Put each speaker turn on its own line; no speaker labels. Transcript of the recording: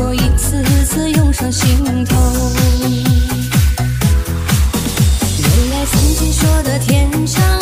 又一次次涌上心头。原来曾经说的天长